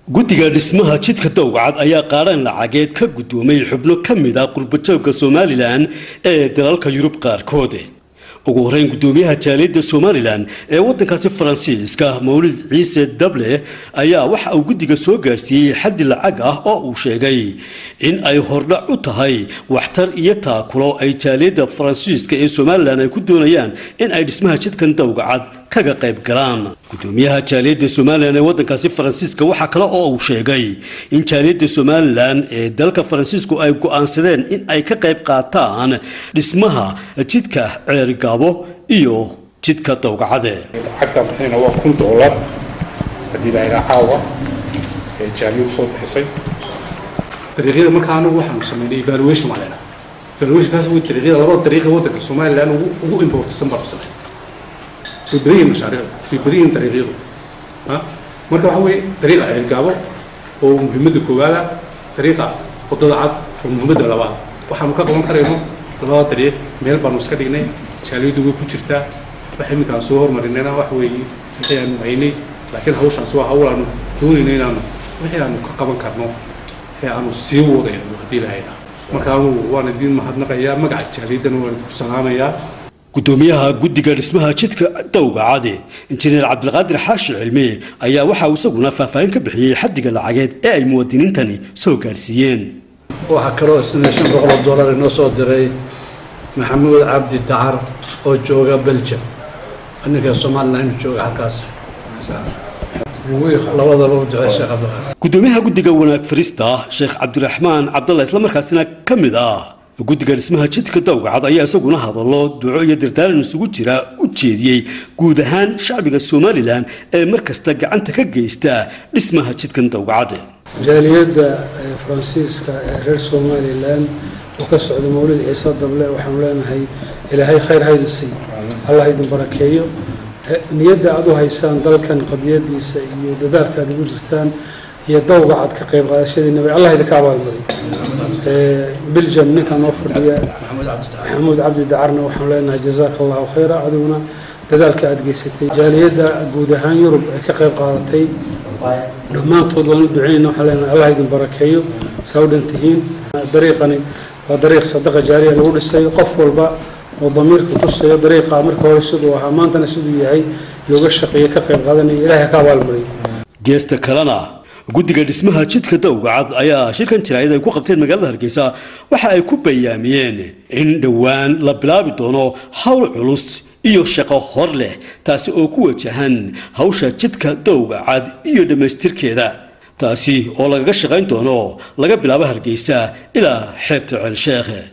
guddiga dhismaha jidka Dawgacad ayaa qaaran lacageed ka gudoomay xubno kamid ah qurbajoogga Soomaaliland ee dalalka Yurub qaarkood. ugu horeyn gudoomiyaha jaaliyadda Soomaaliland ee wadankaasi Faransiiska Mawlid Ciise Dable ayaa waxa uu guddiga soo gaarsiiyay xaddi lacag ah oo uu sheegay in ay hordhac u tahay waxtar iyo taakulo ay jaaliyadda Faransiiska ee Soomaaliland ay ku doonayaan in ay dhismaha jidkan Dawgacad kaga qayb galaan. gudoomiyaha jaaliyadda Soomaaliland ee wadankaasi Faransiiska waxa kale oo uu sheegay in jaaliyadda Soomaaliland ee dalka Faransiisku ay go'aansadeen in ay ka qayb qaataan dhismaha jidka Ceergaabo iyo jidka Dawgacad. lacagta bixina waa $1,000 hadii la raacawa ee jaaliyaddu soo bixisay. dariiqada markaa anagu waxaan sameynay evaluation maalina. evaluation kaas oo dariiqada laba dariiqo wadanka Soomaaliland ugu important barsan. في بداية المشاريع في بداية طريقه مركب حوي طريقة الجابو ومهمة الكوبالة طريقة وضعت ومهمة الألوان وحنا كمان كريمو لغاية طريق ميل بانوسكريني شالي دوغو كوتشرتا وحنا كان صور مرينا وحوي يعني عيني لكن هوش عصوا أولا دوري نينا وحنا كمان كرنو هي أنو سيو ده وهدي لهيدا مركب وانا دين ما حدنا قيا ما قعد شالي دنو سلام يا gudoomiyaha guddiga dhismaha jidka Dawgacad injineer Cabdulqaadir Xaashi Cilmi ayaa waxa uu isaguna faahfaahin ka bixiyay xaddiga lacageed ee ay muwaadiniintani soo gaarsiiyeen. waxa kale oo $500 inoo soo diray Maxamuud Cabdi Dacar oo jooga Belgium aniga Soomaaliland jooga halkaas labadaba u ducay Sheekh Cabdulqaadir. gudoomiyaha guddiga wanaag farista Sheekh Cabdiraxmaan Cabdulla isla markaasina kamid ah guddiga dhismaha jidka Dawgacad ayaa isaguna hadallo duco iyo dardaaran isugu jira u jeediyay guud ahaan shacbiga Soomaaliland ee markasta gacanta ka geysta dhismaha jidkan Dawgacad. jaaliyadda Faransiiska ee reer Soomaaliland oo ka socda Mawlid Ciise Dable waxaan leenahay Ilaahay khayr haydiisi Allah idin barakeeyo niyadda aad u haysaan dalkan qadiyadiisa iyo dadaalka aad ugu jirtaan iyo Dawgacad ka qayb qaadashadiina Allah idinka abaalmariyo. بلجن نكا نوفر يا محمود عبد الدعرنا وحملنا جزاك الله خيرا عدونا ذلك أدقيستي جالية جودهان يوروب كقيب قادتي لما طولنا دعينا وحلنا الله يدين بركيه سود انتهين طريقني وطريق صدقة جارية الأولى السيقف والباء وضميرك تصي طريقة أمريكا ويسدوها ما أنت نسدوها هي يوجشقية كقيب قادني إلهي كابال مري. جست كلنا guddiga dhismaha jidka Dawgacad ayaa shirkan jiraayad ay ku qabteen magaalada Hargeysa waxa ay ku bayaamiyeen in dhawaan la bilaabi doono hawl culus iyo shaqo hor leh taasi oo ku wajahan hawsha jidka Dawgacad iyo dhameystirkeeda taasi oo laga shaqayn doono laga bilaabo Hargeysa ilaa xeebta Ceel Sheekh.